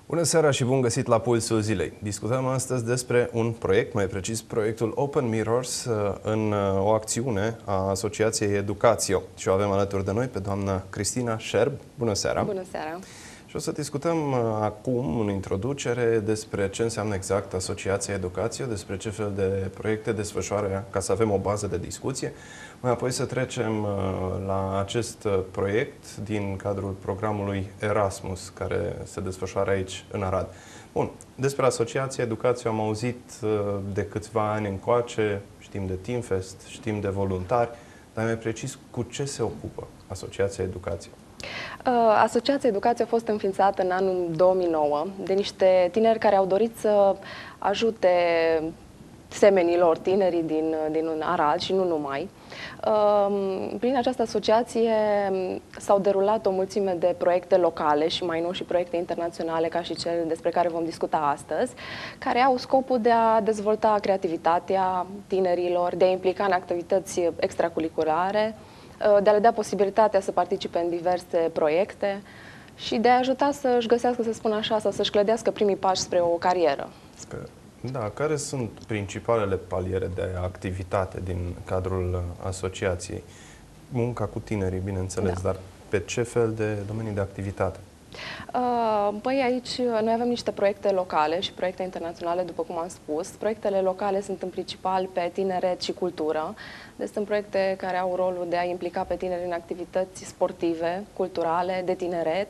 Bună seara și bun găsit la Pulsul Zilei. Discutăm astăzi despre un proiect, mai precis proiectul Open Mirrors, în o acțiune a Asociației Educațio. Și o avem alături de noi pe doamna Cristina Șerb. Bună seara! Bună seara! Și o să discutăm acum, în introducere, despre ce înseamnă exact Asociația Educațio, despre ce fel de proiecte desfășoară, ca să avem o bază de discuție. Mai apoi să trecem la acest proiect din cadrul programului Erasmus, care se desfășoară aici, în Arad. Bun, despre Asociația Educațio am auzit de câțiva ani încoace, știm de Teamfest, știm de voluntari, dar mai precis, cu ce se ocupă Asociația Educațio? Asociația Educație a fost înființată în anul 2009 de niște tineri care au dorit să ajute semenilor, tinerii din Arad și nu numai. Prin această asociație s-au derulat o mulțime de proiecte locale și mai nou și proiecte internaționale, ca și cel despre care vom discuta astăzi, care au scopul de a dezvolta creativitatea tinerilor, de a implica în activități extracurriculare, de a le da posibilitatea să participe în diverse proiecte și de a ajuta să-și găsească, să spun așa, sau să-și clădească primii pași spre o carieră. Da, care sunt principalele paliere de activitate din cadrul asociației? Munca cu tinerii, bineînțeles, da. Dar pe ce fel de domenii de activitate? Păi aici noi avem niște proiecte locale și proiecte internaționale, după cum am spus. Proiectele locale sunt în principal pe tineret și cultură. Deci sunt proiecte care au rolul de a implica pe tineri în activități sportive, culturale, de tineret,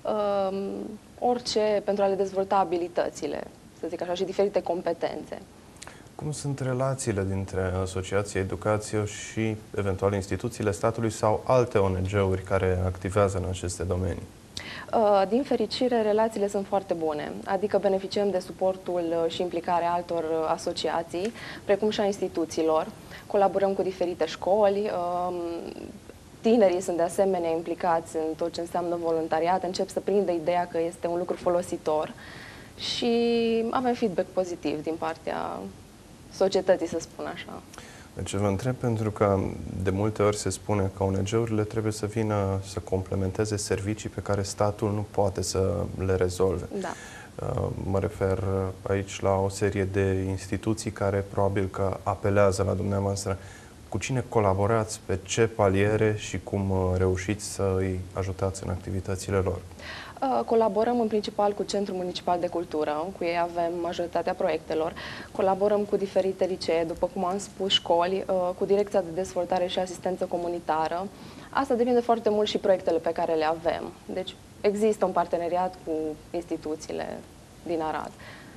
orice pentru a le dezvolta abilitățile, să zic așa, și diferite competențe. Cum sunt relațiile dintre Asociația Educațio și eventual instituțiile statului sau alte ONG-uri care activează în aceste domenii? Din fericire, relațiile sunt foarte bune, adică beneficiem de suportul și implicarea altor asociații, precum și a instituțiilor. Colaborăm cu diferite școli, tinerii sunt de asemenea implicați în tot ce înseamnă voluntariat, încep să prindă ideea că este un lucru folositor și avem feedback pozitiv din partea societății, să spun așa. Deci vă întreb pentru că de multe ori se spune că ONG-urile trebuie să vină să complementeze servicii pe care statul nu poate să le rezolve. Da. Mă refer aici la o serie de instituții care probabil că apelează la dumneavoastră. Cu cine colaborați, pe ce paliere și cum reușiți să îi ajutați în activitățile lor? Colaborăm în principal cu Centrul Municipal de Cultură, cu ei avem majoritatea proiectelor. Colaborăm cu diferite licee, după cum am spus, școli, cu Direcția de Dezvoltare și Asistență Comunitară. Asta depinde foarte mult și proiectele pe care le avem. Deci există un parteneriat cu instituțiile din Arad.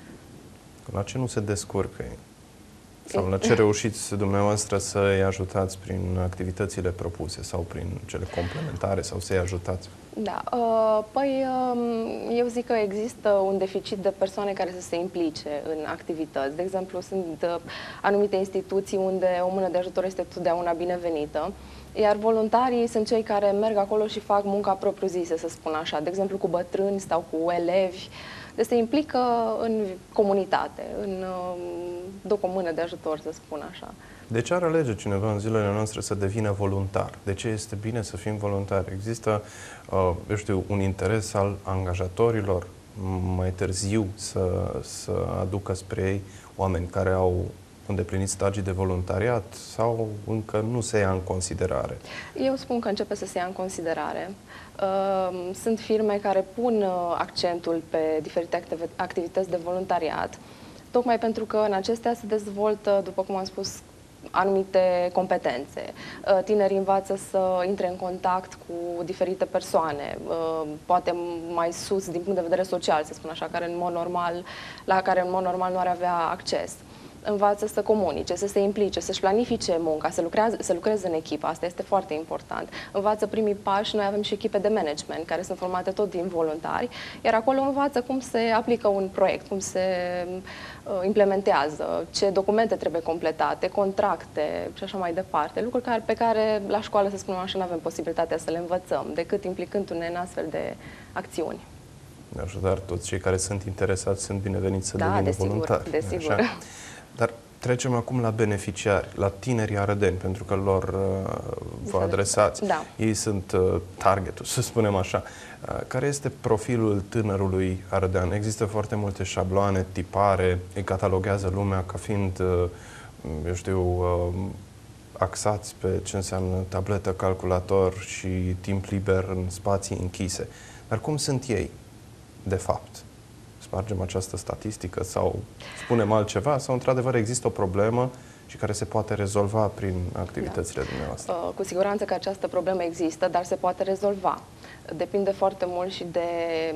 La ce nu se descurcă ei? Sau la ce reușiți dumneavoastră să îi ajutați prin activitățile propuse sau prin cele complementare sau să îi ajutați? Da, păi eu zic că există un deficit de persoane care să se implice în activități. De exemplu, sunt anumite instituții unde o mână de ajutor este totdeauna binevenită, iar voluntarii sunt cei care merg acolo și fac munca propriu-zisă, să spun așa, de exemplu cu bătrâni sau cu elevi. Deci se implică în comunitate, duc o mână de ajutor, să spun așa. De ce ar alege cineva în zilele noastre să devină voluntar? De ce este bine să fim voluntari? Există, eu știu, un interes al angajatorilor mai târziu să aducă spre ei oameni care au îndeplinit stagii de voluntariat sau încă nu se ia în considerare? Eu spun că începe să se ia în considerare. Sunt firme care pun accentul pe diferite activități de voluntariat, tocmai pentru că în acestea se dezvoltă, după cum am spus, anumite competențe. Tinerii învață să intre în contact cu diferite persoane, poate mai sus din punct de vedere social, să spun așa, la care în mod normal nu ar avea acces. Învață să comunice, să se implice, să-și planifice munca, să lucreze în echipă. Asta este foarte important. Învață primii pași. Noi avem și echipe de management care sunt formate tot din voluntari, iar acolo învață cum se aplică un proiect, cum se implementează, ce documente trebuie completate, contracte și așa mai departe. Lucruri pe care la școală, să spunem așa, nu avem posibilitatea să le învățăm, decât implicându-ne în astfel de acțiuni. Așadar, toți cei care sunt interesați sunt bineveniți să devină voluntari. Desigur. Dar Trecem acum la beneficiari, la tinerii arădeni, pentru că lor vă adresați. Da. Ei sunt targetul, să spunem așa. Care este profilul tânărului arădean? Există foarte multe șabloane, tipare, îi cataloguează lumea ca fiind, eu știu, axați pe ce înseamnă tabletă, calculator și timp liber în spații închise. Dar cum sunt ei, de fapt? Spargem această statistică sau spunem altceva sau într-adevăr există o problemă și care se poate rezolva prin activitățile dumneavoastră? Cu siguranță că această problemă există, dar se poate rezolva. Depinde foarte mult și de,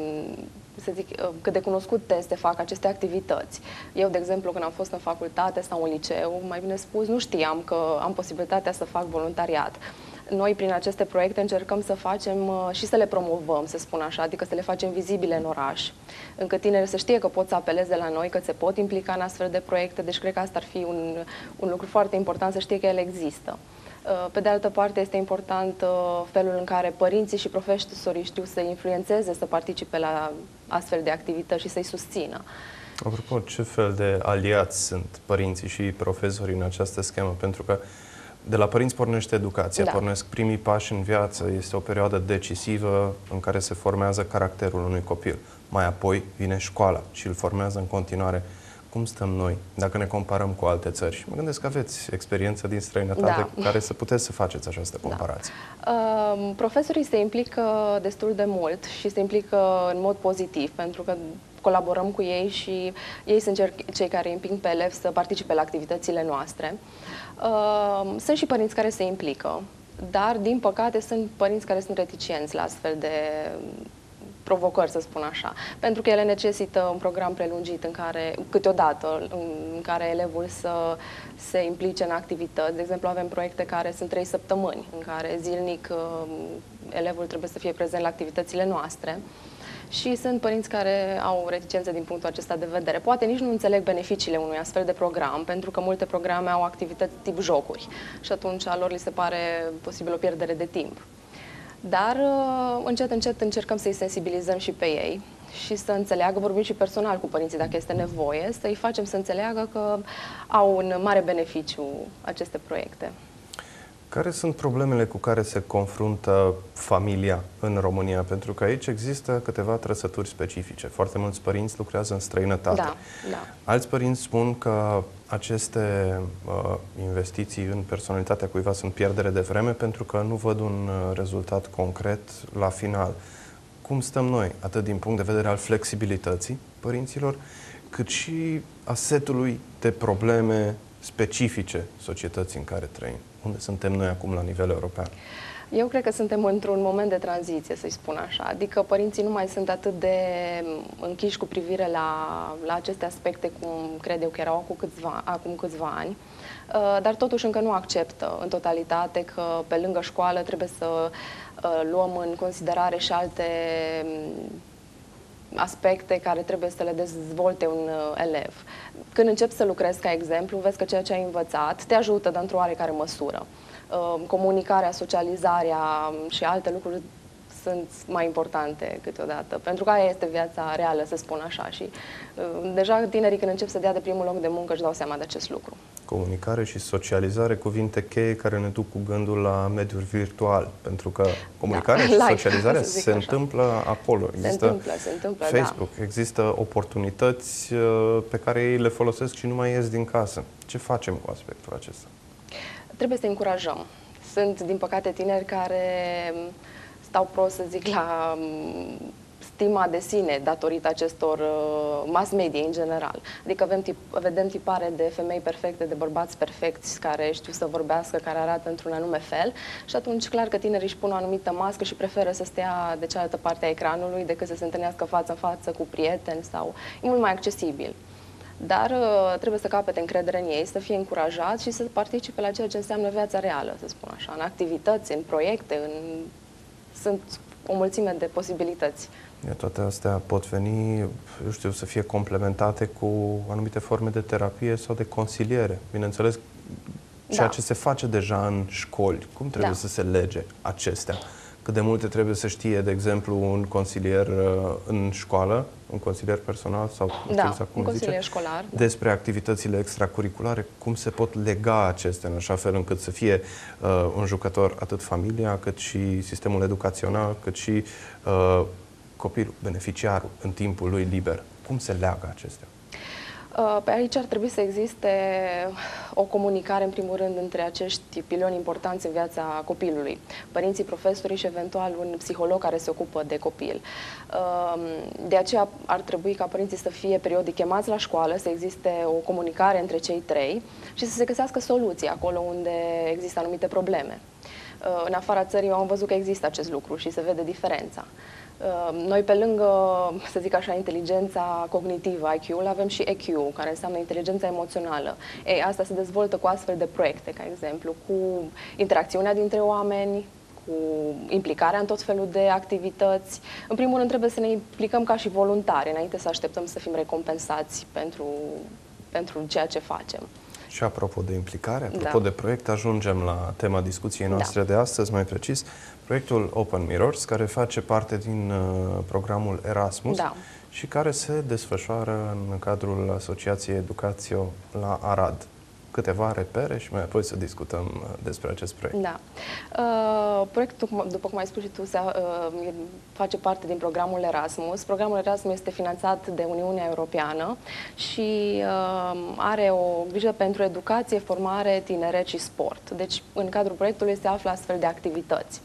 să zic, cât de cunoscute se fac aceste activități. Eu, de exemplu, când am fost în facultate sau în liceu, mai bine spus, nu știam că am posibilitatea să fac voluntariat. Noi, prin aceste proiecte, încercăm să facem și să le promovăm, să spun așa, adică să le facem vizibile în oraș, încât tinerii să știe că pot să apeleze la noi, că se pot implica în astfel de proiecte, deci cred că asta ar fi un lucru foarte important, să știe că ele există. Pe de altă parte, este important felul în care părinții și profesorii știu să influențeze, să participe la astfel de activități și să-i susțină. Apropo, ce fel de aliați sunt părinții și profesorii în această schemă? Pentru că de la părinți pornește educația, pornesc primii pași în viață, este o perioadă decisivă în care se formează caracterul unui copil. Mai apoi vine școala și îl formează în continuare. Cum stăm noi, dacă ne comparăm cu alte țări? Și mă gândesc că aveți experiență din străinătate cu care să puteți să faceți această comparație. Profesorii se implică destul de mult și se implică în mod pozitiv, pentru că colaborăm cu ei și ei sunt cei care îi împing pe elevi să participe la activitățile noastre. Sunt și părinți care se implică, dar, din păcate, sunt părinți care sunt reticenți la astfel de provocări, să spun așa, pentru că ele necesită un program prelungit în care, câteodată, în care elevul să se implice în activități. De exemplu, avem proiecte care sunt 3 săptămâni, în care zilnic elevul trebuie să fie prezent la activitățile noastre. Și sunt părinți care au reticențe din punctul acesta de vedere. Poate nici nu înțeleg beneficiile unui astfel de program, pentru că multe programe au activități tip jocuri și atunci lor li se pare posibil o pierdere de timp. Dar încet, încet încercăm să-i sensibilizăm și pe ei și să înțeleagă, vorbim și personal cu părinții dacă este nevoie, să-i facem să înțeleagă că au un mare beneficiu aceste proiecte. Care sunt problemele cu care se confruntă familia în România? Pentru că aici există câteva trăsături specifice. Foarte mulți părinți lucrează în străinătate. Alți părinți spun că aceste investiții în personalitatea cuiva sunt pierdere de vreme pentru că nu văd un rezultat concret la final. Cum stăm noi, atât din punct de vedere al flexibilității părinților, cât și a setului de probleme specifice societății în care trăim? Unde suntem noi acum la nivel european? Eu cred că suntem într-un moment de tranziție, să-i spun așa. Adică părinții nu mai sunt atât de închiși cu privire la aceste aspecte cum cred eu că erau acum câțiva ani, dar totuși încă nu acceptă în totalitate că pe lângă școală trebuie să luăm în considerare și alte aspecte care trebuie să le dezvolte un elev. Când începi să lucrezi ca exemplu, vezi că ceea ce ai învățat te ajută, dar într-o oarecare măsură. Comunicarea, socializarea și alte lucruri sunt mai importante câteodată, pentru că aia este viața reală, să spun așa. Și deja tinerii, când încep să dea de primul loc de muncă, își dau seama de acest lucru. Comunicare și socializare, cuvinte cheie care ne duc cu gândul la mediul virtual, pentru că comunicarea și socializarea se întâmplă acolo. Există se întâmplă, Facebook, există oportunități pe care ei le folosesc și nu mai ies din casă. Ce facem cu aspectul acesta? Trebuie să încurajăm. Sunt, din păcate, tineri care stau prost, să zic, la stima de sine datorită acestor mass media în general. Adică vedem tipare de femei perfecte, de bărbați perfecți care știu să vorbească, care arată într-un anume fel și atunci clar că tinerii își pun o anumită mască și preferă să stea de cealaltă parte a ecranului decât să se întâlnească față în față cu prieteni sau e mult mai accesibil. Dar trebuie să capete încredere în ei, să fie încurajați și să participe la ceea ce înseamnă viața reală, să spun așa, în activități, în proiecte, sunt o mulțime de posibilități. Toate astea pot veni, eu știu, să fie complementate cu anumite forme de terapie sau de consiliere. Bineînțeles, ceea ce se face deja în școli, cum trebuie să se lege acestea cât de multe trebuie să știe, de exemplu, un consilier în școală, un consilier personal sau nu știu exact cum un consilier zice, școlar. despre activitățile extracurriculare, cum se pot lega acestea în așa fel încât să fie un jucător atât familia, cât și sistemul educațional, cât și copilul, beneficiarul, în timpul lui liber. Cum se leagă acestea? Pe aici ar trebui să existe o comunicare, în primul rând, între acești piloni importanți în viața copilului. Părinții, profesorii și, eventual, un psiholog care se ocupă de copil. De aceea ar trebui ca părinții să fie periodic chemați la școală, să existe o comunicare între cei trei și să se găsească soluții acolo unde există anumite probleme. În afara țării eu am văzut că există acest lucru și se vede diferența. Noi, pe lângă, să zic așa, inteligența cognitivă, IQ-ul, avem și EQ, care înseamnă inteligența emoțională. Ei, asta se dezvoltă cu astfel de proiecte, ca exemplu, cu interacțiunea dintre oameni, cu implicarea în tot felul de activități. În primul rând, trebuie să ne implicăm ca și voluntari, înainte să așteptăm să fim recompensați pentru ceea ce facem. Și apropo de implicare, apropo de proiect, ajungem la tema discuției noastre de astăzi, mai precis, proiectul Open Mirrors, care face parte din programul Erasmus și care se desfășoară în cadrul Asociației Educațio la Arad. Câteva repere și mai apoi să discutăm despre acest proiect. Da. Proiectul, după cum ai spus și tu, face parte din programul Erasmus. Programul Erasmus este finanțat de Uniunea Europeană și are o grijă pentru educație, formare, tineret și sport. Deci, în cadrul proiectului se află astfel de activități.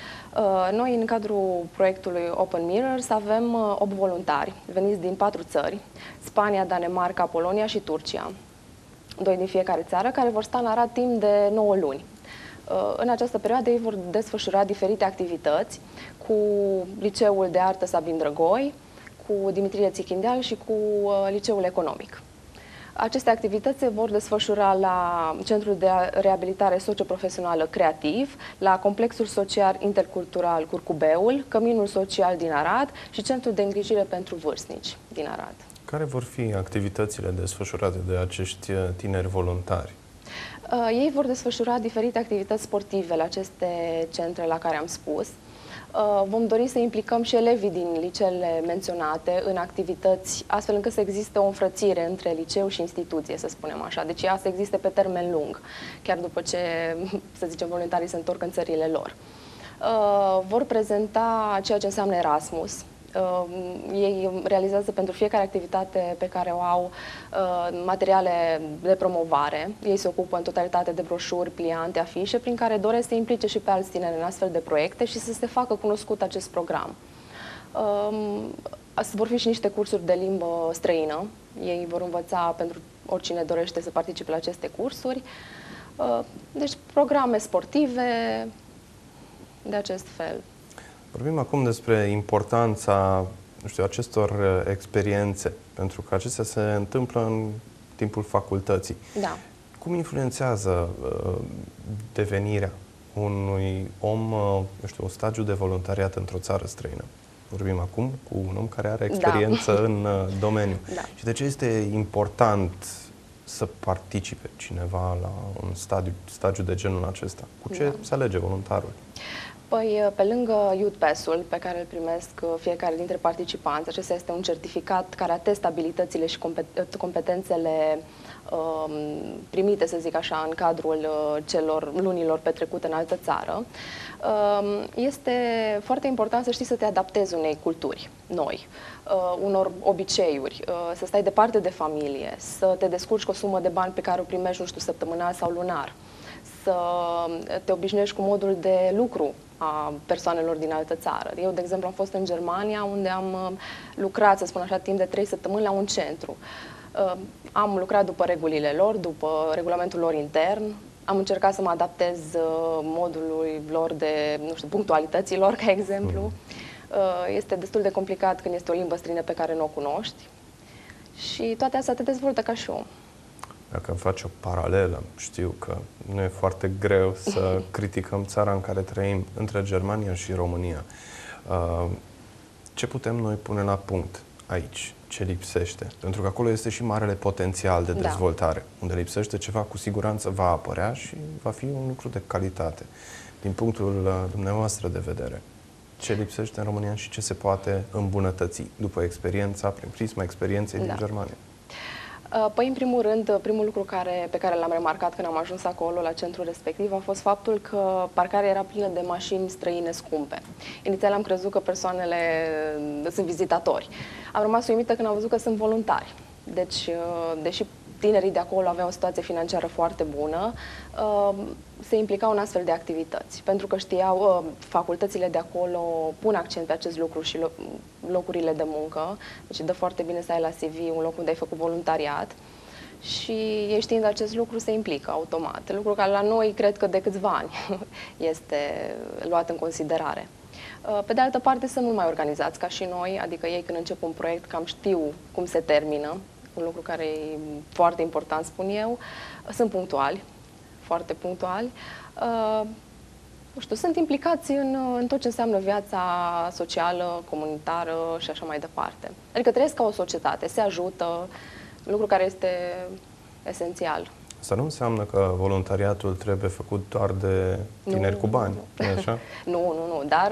Noi, în cadrul proiectului Open Mirrors, avem 8 voluntari veniți din 4 țări: Spania, Danemarca, Polonia și Turcia. 2 din fiecare țară, care vor sta în Arad timp de 9 luni. În această perioadă ei vor desfășura diferite activități cu Liceul de Artă Sabin Drăgoi, cu Dimitrie Țichindeal și cu Liceul Economic. Aceste activități se vor desfășura la Centrul de Reabilitare Socioprofesională Creativ, la Complexul Social Intercultural Curcubeul, Căminul Social din Arad și Centrul de Îngrijire pentru Vârstnici din Arad. Care vor fi activitățile desfășurate de acești tineri voluntari? Ei vor desfășura diferite activități sportive la aceste centre la care am spus. Vom dori să implicăm și elevii din liceele menționate în activități, astfel încât să existe o înfrățire între liceu și instituție, să spunem așa. Deci ea să existe pe termen lung, chiar după ce, să zicem, voluntarii se întorc în țările lor. Vor prezenta ceea ce înseamnă Erasmus. Ei realizează pentru fiecare activitate pe care o au materiale de promovare. Ei se ocupă în totalitate de broșuri, pliante, afișe, prin care doresc să implice și pe alți tineri în astfel de proiecte și să se facă cunoscut acest program. Vor fi și niște cursuri de limbă străină. Ei vor învăța pentru oricine dorește să participe la aceste cursuri. Deci programe sportive de acest fel. Vorbim acum despre importanța, nu știu, acestor experiențe, pentru că acestea se întâmplă în timpul facultății. Da. Cum influențează devenirea unui om, nu știu, un stagiu de voluntariat într-o țară străină? Vorbim acum cu un om care are experiență în domeniu. Și de ce este important să participe cineva la un stagiu de genul acesta? Cu ce se alege voluntarul? Păi, pe lângă Youth Pass-ul pe care îl primesc fiecare dintre participanți, acesta este un certificat care atestă abilitățile și competențele primite, să zic așa, în cadrul lunilor petrecute în altă țară. Este foarte important să știi să te adaptezi unei culturi noi, unor obiceiuri, să stai departe de familie, să te descurci cu o sumă de bani pe care o primești, nu știu, săptămânal sau lunar, să te obișnuiești cu modul de lucru a persoanelor din altă țară. Eu, de exemplu, am fost în Germania, unde am lucrat, să spun așa, timp de 3 săptămâni la un centru. Am lucrat după regulile lor, după regulamentul lor intern. Am încercat să mă adaptez modului lor de, nu știu, punctualității lor, ca exemplu. Este destul de complicat când este o limbă străină pe care nu o cunoști. Și toate astea te dezvoltă ca și om. Dacă faci o paralelă, știu că nu e foarte greu să criticăm țara în care trăim, între Germania și România. Ce putem noi pune la punct aici? Ce lipsește? Pentru că acolo este și marele potențial de dezvoltare. Unde lipsește ceva, cu siguranță va apărea și va fi un lucru de calitate. Din punctul dumneavoastră de vedere, ce lipsește în România și ce se poate îmbunătăți după experiența, prin prisma experienței din Germania? Păi, în primul rând, primul lucru pe care l-am remarcat când am ajuns acolo, la centrul respectiv, a fost faptul că parcarea era plină de mașini străine scumpe. Inițial am crezut că persoanele sunt vizitatori. Am rămas uimită când am văzut că sunt voluntari. Deci, deși tinerii de acolo aveau o situație financiară foarte bună, se implicau în astfel de activități, pentru că știau, facultățile de acolo pun accent pe acest lucru și locurile de muncă, deci dă foarte bine să ai la CV un loc unde ai făcut voluntariat și ei, știind acest lucru, se implică automat, lucru care la noi cred că de câțiva ani este luat în considerare. Pe de altă parte, sunt mult mai organizați ca și noi, adică ei când încep un proiect cam știu cum se termină, un lucru care e foarte important, spun eu, sunt punctuali, foarte punctuali. Nu știu, sunt implicați în tot ce înseamnă viața socială, comunitară și așa mai departe. Adică trăiesc ca o societate, se ajută, lucru care este esențial. Asta nu înseamnă că voluntariatul trebuie făcut doar de tineri cu bani, nu așa? Nu, dar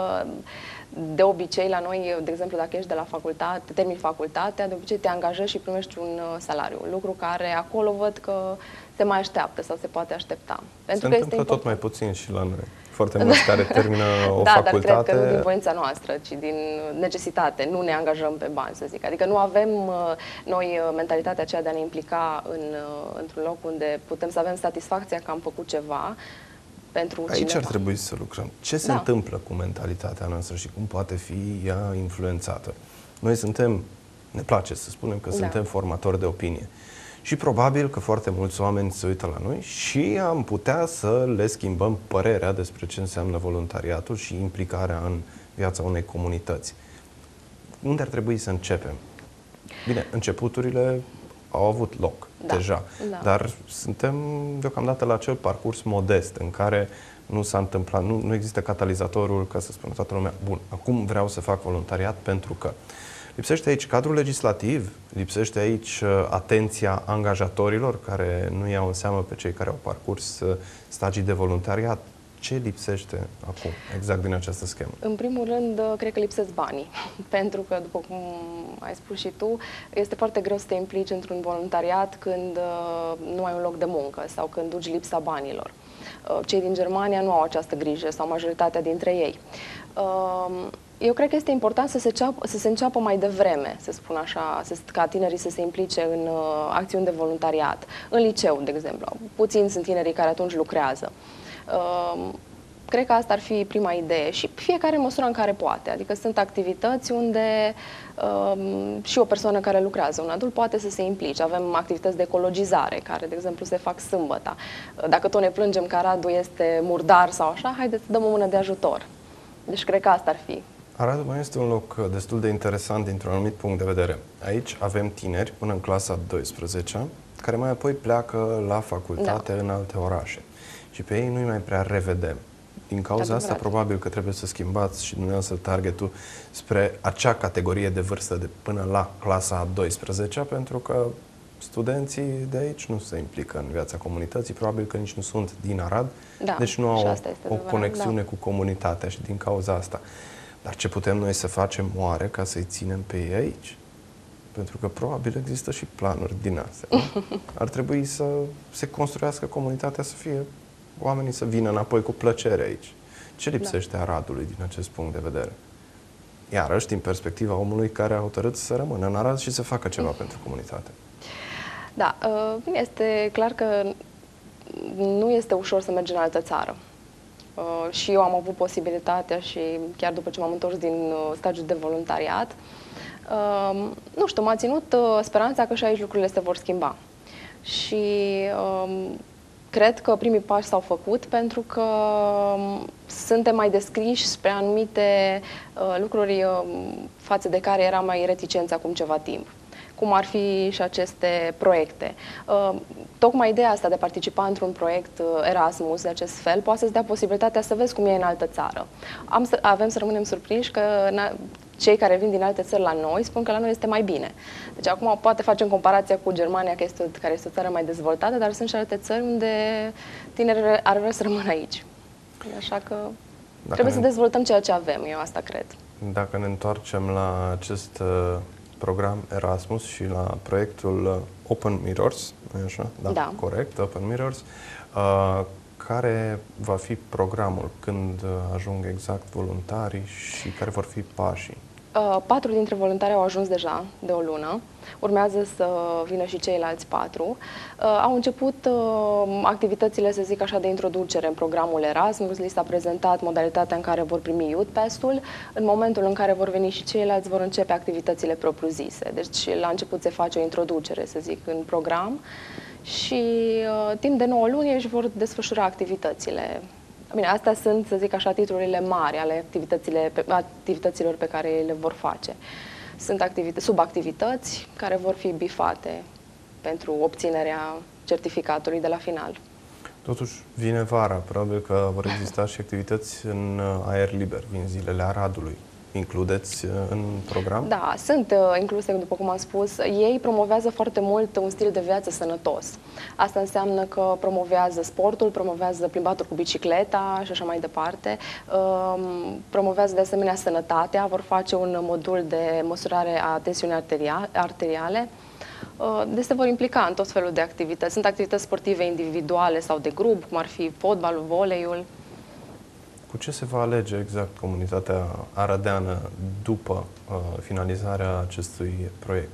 de obicei la noi, de exemplu, dacă ești de la facultate, termini facultatea, de obicei te angajezi și primești un salariu, lucru care acolo văd că se mai așteaptă sau se poate aștepta. Pentru că întâmplă tot mai puțin și la noi. Foarte mulți care termină o facultate... dar cred că nu din voința noastră, ci din necesitate. Nu ne angajăm pe bani, să zic. Adică nu avem noi mentalitatea aceea de a ne implica într-un loc unde putem să avem satisfacția că am făcut ceva pentru cineva. Aici ar trebui să lucrăm. Ce se întâmplă cu mentalitatea noastră și cum poate fi ea influențată? Noi suntem, ne place să spunem că suntem formatori de opinie. Și probabil că foarte mulți oameni se uită la noi și am putea să le schimbăm părerea despre ce înseamnă voluntariatul și implicarea în viața unei comunități. Unde ar trebui să începem? Bine, începuturile au avut loc deja, dar suntem deocamdată la acel parcurs modest în care nu s-a întâmplat, nu există catalizatorul ca să spună toată lumea, bun, acum vreau să fac voluntariat pentru că. Lipsește aici cadrul legislativ, lipsește aici atenția angajatorilor care nu iau în seamă pe cei care au parcurs stagii de voluntariat. Ce lipsește acum, exact din această schemă? În primul rând, cred că lipsesc banii, pentru că, după cum ai spus și tu, este foarte greu să te implici într-un voluntariat când nu ai un loc de muncă sau când duci lipsa banilor. Cei din Germania nu au această grijă, sau majoritatea dintre ei. Eu cred că este important să se înceapă mai devreme, să spun așa, ca tinerii să se implice în acțiuni de voluntariat. În liceu, de exemplu. Puțini sunt tinerii care atunci lucrează. Cred că asta ar fi prima idee și fiecare în măsura în care poate. Adică sunt activități unde și o persoană care lucrează, un adult, poate să se implice. Avem activități de ecologizare, care, de exemplu, se fac sâmbătă. Dacă tot ne plângem că Aradul este murdar sau așa, haideți să dăm o mână de ajutor. Deci cred că asta ar fi. Aradul mai este un loc destul de interesant dintr-un anumit punct de vedere. Aici avem tineri până în clasa 12-a, care mai apoi pleacă la facultate în alte orașe. Și pe ei nu-i mai prea revedem. Din cauza asta, probabil că trebuie să schimbați și dumneavoastră targetul spre acea categorie de vârstă de până la clasa 12-a, pentru că studenții de aici nu se implică în viața comunității, probabil că nici nu sunt din Arad, deci nu au o conexiune cu comunitatea și din cauza asta. Dar ce putem noi să facem oare ca să-i ținem pe ei aici? Pentru că probabil există și planuri din astea. Ar trebui să se construiască comunitatea, să fie oamenii să vină înapoi cu plăcere aici. Ce lipsește Aradului din acest punct de vedere? Iarăși, din perspectiva omului care a hotărât să rămână în Arad și să facă ceva pentru comunitate. Da, este clar că nu este ușor să mergi în altă țară. Și eu am avut posibilitatea și chiar după ce m-am întors din stagiul de voluntariat, nu știu, m-a ținut speranța că și aici lucrurile se vor schimba. Și cred că primii pași s-au făcut pentru că suntem mai descriși spre anumite lucruri față de care eram mai reticenți acum ceva timp, cum ar fi și aceste proiecte. Tocmai ideea asta de a participa într-un proiect Erasmus de acest fel poate să-ți dea posibilitatea să vezi cum e în altă țară. Avem să rămânem surprinși că cei care vin din alte țări la noi spun că la noi este mai bine. Deci acum poate facem comparația cu Germania, care este o țară mai dezvoltată, dar sunt și alte țări unde tinerii ar vrea să rămână aici. Așa că trebuie să dezvoltăm ceea ce avem, eu asta cred. Dacă ne întoarcem la acest program Erasmus și la proiectul Open Mirrors, nu-i așa? Da. Corect, Open Mirrors. Care va fi programul? Când ajung exact voluntarii și care vor fi pașii? 4 dintre voluntari au ajuns deja de o lună. Urmează să vină și ceilalți 4. Au început activitățile, să zic așa, de introducere în programul Erasmus. Li s-a prezentat modalitatea în care vor primi Youth Pass-ul. În momentul în care vor veni și ceilalți, vor începe activitățile propriu-zise. Deci la început se face o introducere, să zic, în program și timp de 9 luni își vor desfășura activitățile. Bine, astea sunt, să zic așa, titlurile mari ale activităților pe care le vor face. Sunt subactivități care vor fi bifate pentru obținerea certificatului de la final. Totuși, vine vara, probabil că vor exista și activități în aer liber, vin zilele Aradului. Includeți în program? Da, sunt incluse, după cum am spus. Ei promovează foarte mult un stil de viață sănătos. Asta înseamnă că promovează sportul, promovează plimbatul cu bicicleta și așa mai departe. Promovează de asemenea sănătatea, vor face un modul de măsurare a tensiunii arteriale. Deci se vor implica în tot felul de activități. Sunt activități sportive individuale sau de grup, cum ar fi fotbalul, voleiul. Cu ce se va alege exact comunitatea aradeană după finalizarea acestui proiect?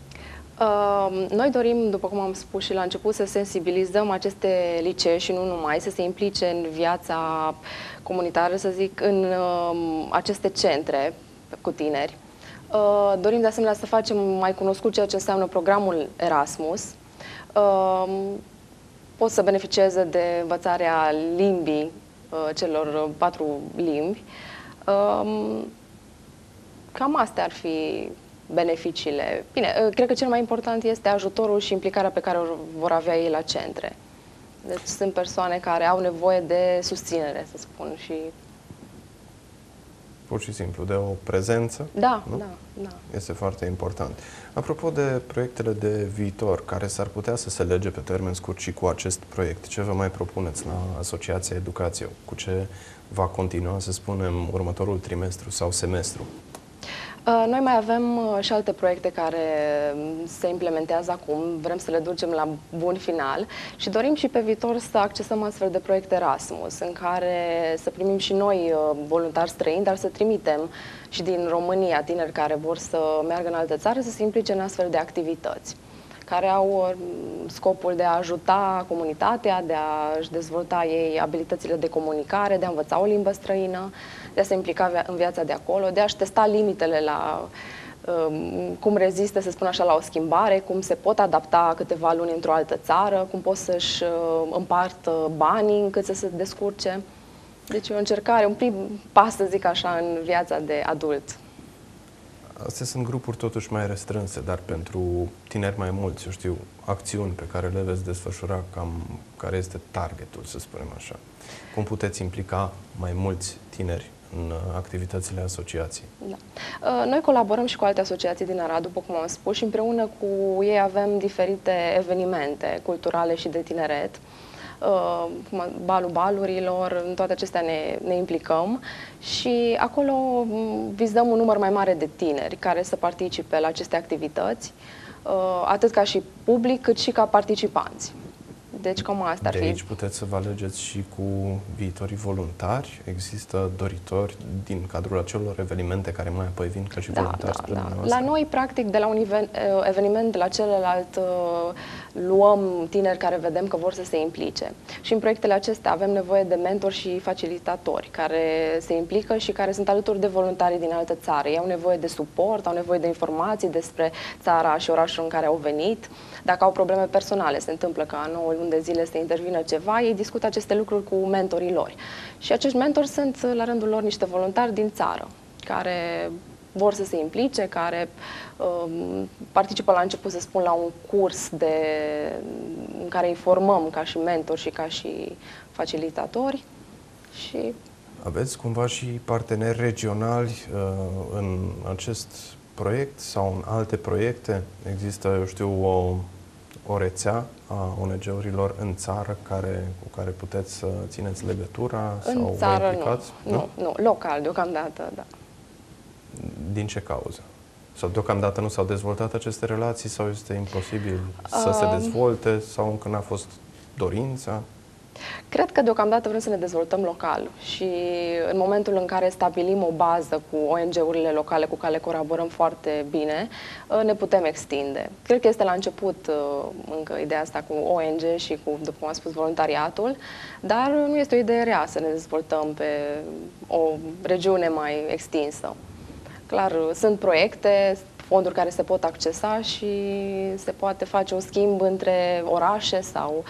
Noi dorim, după cum am spus și la început, să sensibilizăm aceste licee și nu numai, să se implice în viața comunitară, să zic, în aceste centre cu tineri. Dorim de asemenea să facem mai cunoscut ceea ce înseamnă programul Erasmus. Pot să beneficieze de învățarea limbii celor 4 limbi. Cam astea ar fi beneficiile. Bine, cred că cel mai important este ajutorul și implicarea pe care o vor avea ei la centre. Deci sunt persoane care au nevoie de susținere, să spun, și... Pur și simplu, de o prezență. Da, nu? da. Este foarte important. Apropo de proiectele de viitor, care s-ar putea să se lege pe termen scurt și cu acest proiect, ce vă mai propuneți la Asociația Educație? Cu ce va continua, să spunem, următorul trimestru sau semestru? Noi mai avem și alte proiecte care se implementează acum, vrem să le ducem la bun final și dorim și pe viitor să accesăm astfel de proiecte Erasmus, în care să primim și noi voluntari străini, dar să trimitem și din România tineri care vor să meargă în altă țară să se implice în astfel de activități, care au scopul de a ajuta comunitatea, de a-și dezvolta ei abilitățile de comunicare, de a învăța o limbă străină, de a se implica în viața de acolo, de a-și testa limitele la cum rezistă, să spun așa, la o schimbare, cum se pot adapta câteva luni într-o altă țară, cum pot să-și împartă banii încât să se descurce. Deci o încercare, un prim pas, să zic așa, în viața de adult. Astea sunt grupuri totuși mai restrânse, dar pentru tineri mai mulți, eu știu, acțiuni pe care le veți desfășura, cam care este targetul, să spunem așa. Cum puteți implica mai mulți tineri în activitățile asociației? Da. Noi colaborăm și cu alte asociații din Arad, după cum am spus, și împreună cu ei avem diferite evenimente culturale și de tineret. Balul balurilor, în toate acestea ne implicăm și acolo vizăm un număr mai mare de tineri care să participe la aceste activități, atât ca și public, cât și ca participanți. Deci cam asta ar fi. De aici puteți să vă alegeți și cu viitorii voluntari? Există doritori din cadrul acelor evenimente care mai apoi vin ca și voluntari spre dumneavoastră? La noi, practic, de la un eveniment la celălalt, luăm tineri care vedem că vor să se implice. Și în proiectele acestea avem nevoie de mentori și facilitatori care se implică și care sunt alături de voluntarii din altă țară. Ei au nevoie de suport, au nevoie de informații despre țara și orașul în care au venit. Dacă au probleme personale, se întâmplă ca 9 luni de zile să intervină ceva, ei discută aceste lucruri cu mentorii lor. Și acești mentori sunt, la rândul lor, niște voluntari din țară, care vor să se implice, care participă la început, să spun, la un curs în care îi formăm ca și mentori și ca și facilitatori. Și Aveți cumva și parteneri regionali în acest proiect sau în alte proiecte? Există, eu știu, o rețea a ONG-urilor în țară cu care puteți să țineți legătura În sau țară vă implicați? nu, local deocamdată, da. Din ce cauză? Sau deocamdată nu s-au dezvoltat aceste relații sau este imposibil să se dezvolte sau încă n-a fost dorința? Cred că deocamdată vrem să ne dezvoltăm local și în momentul în care stabilim o bază cu ONG-urile locale cu care colaborăm foarte bine, ne putem extinde. Cred că este la început încă ideea asta cu ONG și cu, după cum am spus, voluntariatul, dar nu este o idee rea să ne dezvoltăm pe o regiune mai extinsă. Clar, sunt proiecte, fonduri care se pot accesa și se poate face un schimb între orașe sau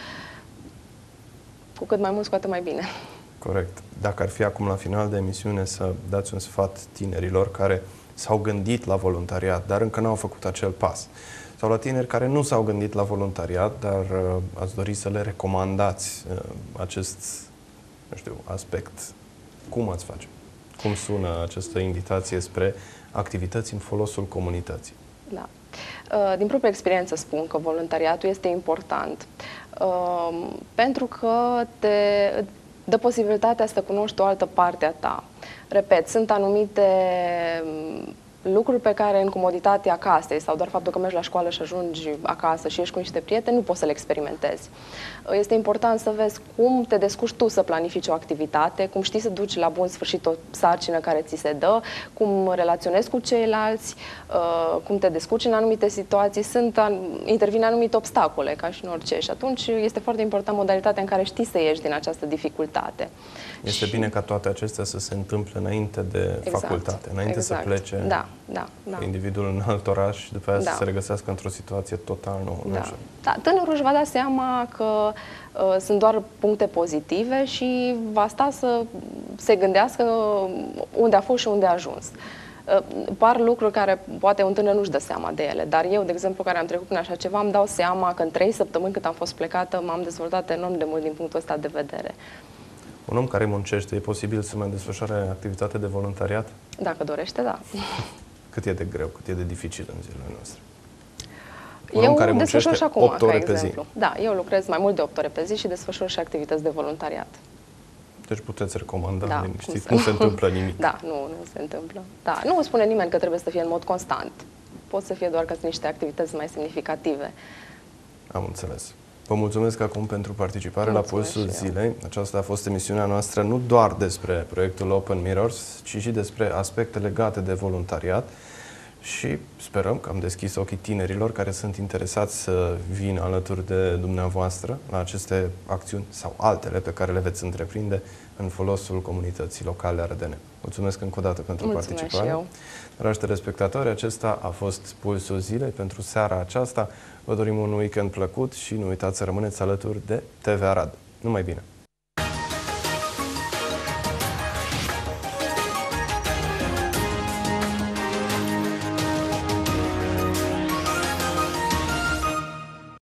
cu cât mai mult, cu atât mai bine. Corect. Dacă ar fi acum la final de emisiune să dați un sfat tinerilor care s-au gândit la voluntariat, dar încă n-au făcut acel pas, sau la tineri care nu s-au gândit la voluntariat, dar ați dori să le recomandați acest, nu știu, aspect, cum ați face? Cum sună această invitație spre activități în folosul comunității? Da. Din propria experiență spun că voluntariatul este important pentru că te dă posibilitatea să cunoști o altă parte a ta. Repet, sunt anumite lucruri pe care în comoditatea casei sau doar faptul că mergi la școală și ajungi acasă și ești cu niște prieteni, nu poți să le experimentezi. Este important să vezi cum te descurci tu să planifici o activitate, cum știi să duci la bun sfârșit o sarcină care ți se dă, cum relaționezi cu ceilalți, cum te descurci în anumite situații. Intervin anumite obstacole, ca și în orice, și atunci este foarte important modalitatea în care știi să ieși din această dificultate. Este bine ca toate acestea să se întâmple înainte de facultate, înainte să plece individul în alt oraș și după aceea să se regăsească într-o situație total nouă. Da, tânărul își va da seama că sunt doar puncte pozitive și va sta să se gândească unde a fost și unde a ajuns. Par lucruri care poate un tânăr nu-și dă seama de ele, dar eu, de exemplu, care am trecut prin așa ceva, îmi dau seama că în 3 săptămâni cât am fost plecată, m-am dezvoltat enorm de mult din punctul ăsta de vedere. Un om care muncește, e posibil să mai desfășoare activitate de voluntariat? Dacă dorește, da. Cât e de greu, cât e de dificil în zilele noastre? Eu desfășor și acum, 8 ore ca exemplu. Da, eu lucrez mai mult de 8 ore pe zi și desfășor și activități de voluntariat. Deci puteți recomanda, știți, nu se întâmplă nimic. Da, nu se întâmplă. Da, nu spune nimeni că trebuie să fie în mod constant. Pot să fie doar că sunt niște activități mai semnificative. Am înțeles. Vă mulțumesc acum pentru participare la Pulsul Zilei. Aceasta a fost emisiunea noastră nu doar despre proiectul Open Mirrors, ci și despre aspecte legate de voluntariat și sperăm că am deschis ochii tinerilor care sunt interesați să vină alături de dumneavoastră la aceste acțiuni sau altele pe care le veți întreprinde în folosul comunității locale arădene. Mulțumesc încă o dată pentru participare. Dragi telespectatori, acesta a fost Pulsul Zilei pentru seara aceasta. Vă dorim un weekend plăcut și nu uitați să rămâneți alături de TV Arad. Numai bine!